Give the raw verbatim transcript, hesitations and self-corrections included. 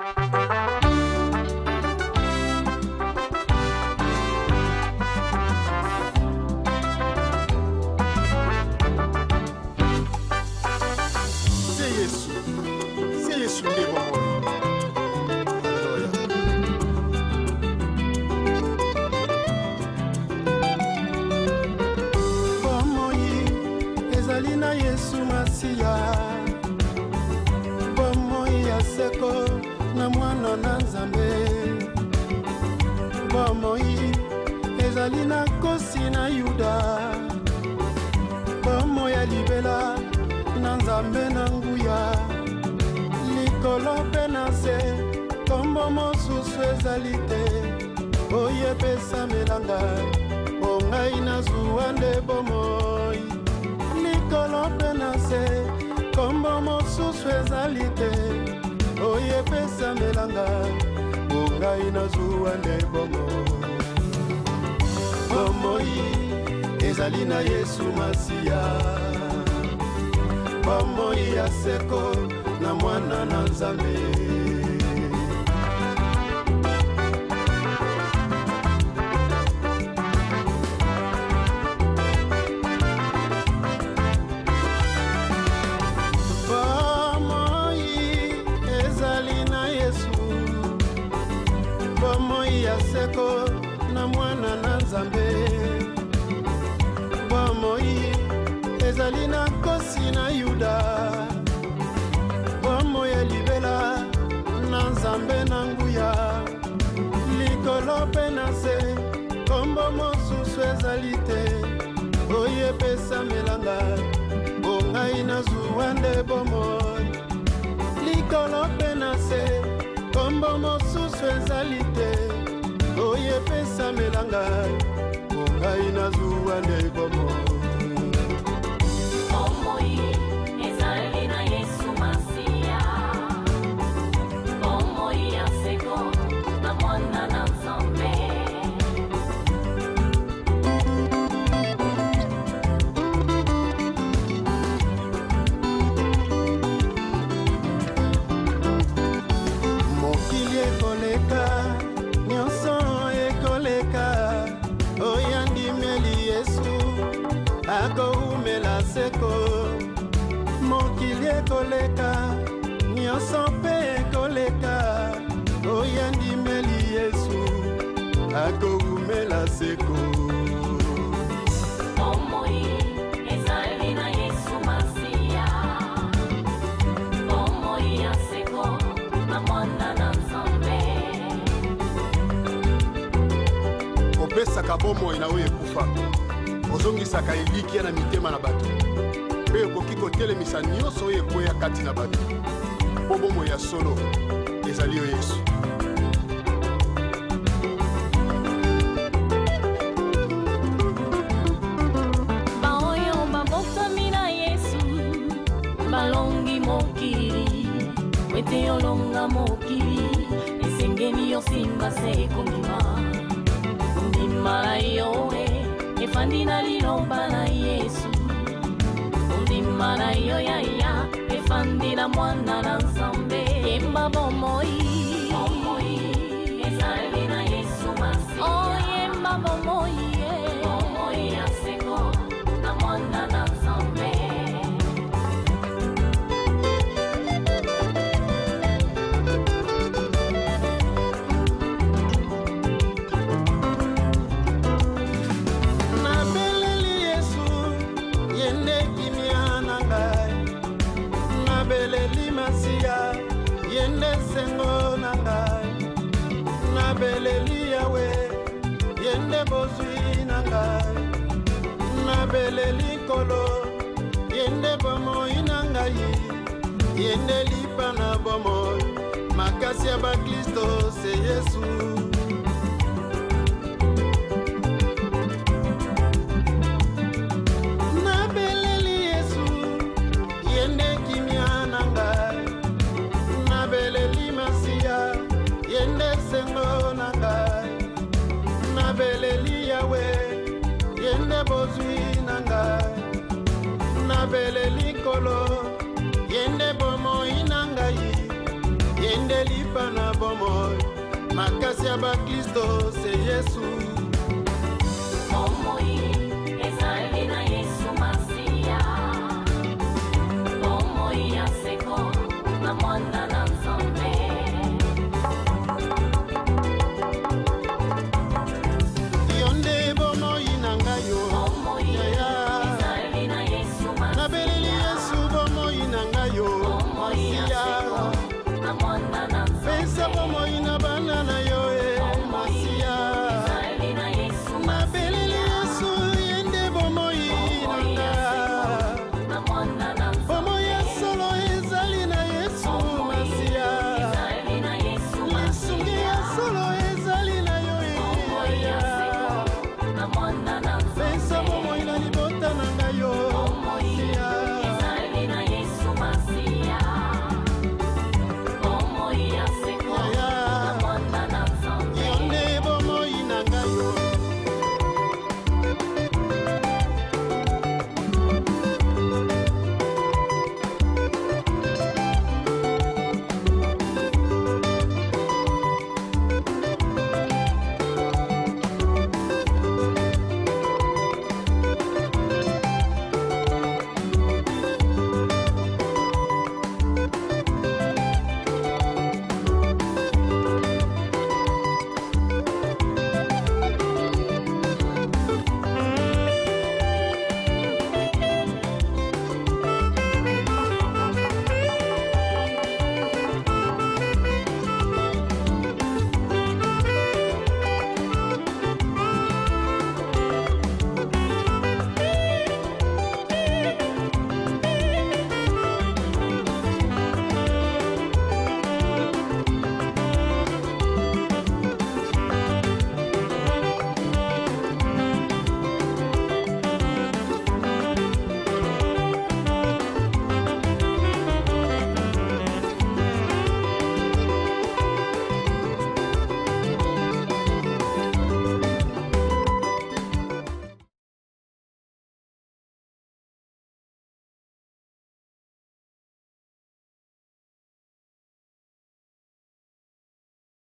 Ezalina kosi na Yuda Bomo ya libela na nzambe na nguya Likolo pe na se Kombo mosusu ezali te Oyepesa melanga Ongai na zuwa nde bomoi Likolo pe na se Kombo mosusu ezali te Oyepesa melanga Ongai na zuwa nde bomoi Bomoi ezali na Yesu Masia Bomoi ya seko na mwana na Nzambe Bomoi ezali na Yesu Bomoi ya seko na mwana na Nzambe Bomoi ezali na kosi na Yuda Bomoi ya libela na Nzambe na nguya Likolo pe na se Kombo mosusu ezali te Oyepesa melanga Ongai na zuwa nde bomoi Likolo pe na se Kombo mosusu ezali te Oyepesa melanga Ongai na zuwa nde bomoi Bomoi ezali na Yesu Masia Bomoi ya seko na mwana na Nzambe Mokili ekoleka Nyonso ekoleka Oyandimeli Yesu Akoumela seko Mokili ekoleka Nyonso pe ekoleka Oyandimeli Yesu Akoumela seko Bomoi ezali na Yesu Masia Bomoi ya seko na mwana na Nzambe Opesaka bomoi na oyo ekufa Ozongisaka elikia na mitema na bato Pe okoki kotelemisa nyonso oyo ekweya kati na bato Po bomoi ya solo ezali yo Yesu Baoyo babotami na Yesu Balongi mokili Wete olonga mokili Esengeni yosimba se kongima Ndima yoe Efandi na liloba na Yesu Ndima na yo ya ya Efandi na mwana na Nzambe Yemba bomoi Bomoi ezali na Yesu Masi Oh yemba bomoi Bomoi ya seko na mwana na Nzambe Nabeleli Masia Yende sengo na ngai Nabeleli Yawe Yende bozwi na ngai Nabeleli Kolo Yende bomoi na ngai Yende lipa na bomoi Makasi ya bakristo se Yesu Nabeleli Yesu Yende kimia na ngai Nabeleli Masia Yende sengo na ngai Nabeleli Yawe Yende bozwi na ngai Nabeleli Kolo Yende bomoi na ngai Yende nde lipa na bomoi makasi ya bakristo se yesu